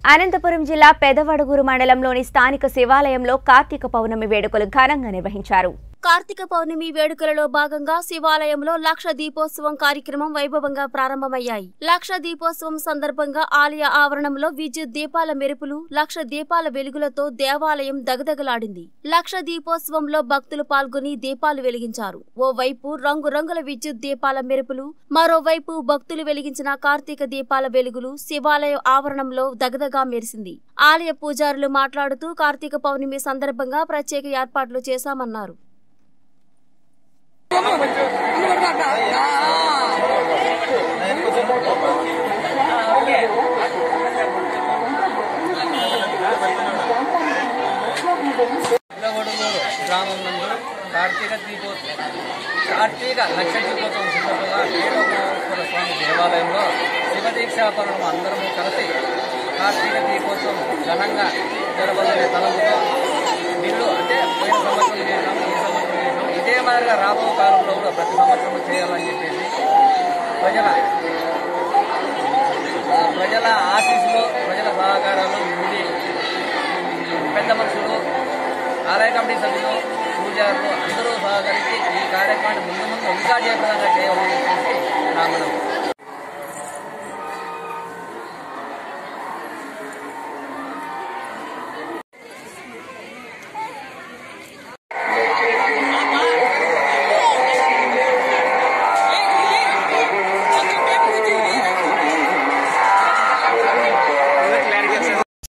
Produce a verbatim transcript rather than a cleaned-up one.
అనంతపురం జిల్లా పెదవడుగురు మండలంలోని స్థానిక శివాలయంలో కార్తీక పౌర్ణమి వేడుకలు ఘనంగా నిర్వహించారు. కార్తీక పౌర్ణమి వేడుకలలో భాగంగా శివాలయంలో లక్ష దీపోత్సవం కార్యక్రమం వైభవంగా ప్రారంభమయ్యాయి. లక్ష దీపోత్సవం సందర్భంగా ఆలయ ఆవరణంలో విద్యుత్ దీపాల మెరుపులు, లక్ష దీపాల వెలుగులతో దేవాలయం దగదగలాడింది. లక్ష దీపోత్సవంలో భక్తులు పాల్గొని దీపాలు వెలిగించారు. ఓవైపు రంగురంగుల విద్యుత్ దీపాల మెరుపులు, మరోవైపు భక్తులు వెలిగించిన కార్తీక దీపాల వెలుగులు శివాలయ ఆవరణంలో దగదగా మెరిసింది. ఆలయ పూజారులు మాట్లాడుతూ కార్తీక పౌర్ణమి సందర్భంగా ప్రత్యేక ఏర్పాట్లు చేశామన్నారు. గ్రామం నందు కార్తీక దీపోత్సవం కార్తీక లక్ష దీపోత్సవం సందర్భంగా వేణుగోపాల స్వామి దేవాలయంలో శివదీక్షాపరులు అందరము కలిసి కార్తీక దీపోత్సవం ఘనంగా జరపాలనే తలంపుతో వీళ్ళు అంటే పోయిన సంవత్సరం చేసినాం, ఈ సంవత్సరం చేసినాం, ఇదే మాదిరిగా రాబో కాలంలో కూడా ప్రతి సంవత్సరం చేయాలని చెప్పేసి ప్రజల ప్రజల ఆశీస్సులు, ప్రజల సహకారాలు ఉండి పెద్ద మనుషులు, ఆలయ కమిటీ సభ్యులు, పూజారులు అందరూ సహకరించి ఈ కార్యక్రమాన్ని ముందు ముందు ఇంకా జయప్రదంగా చేయాలని చెప్పేసి నా మనం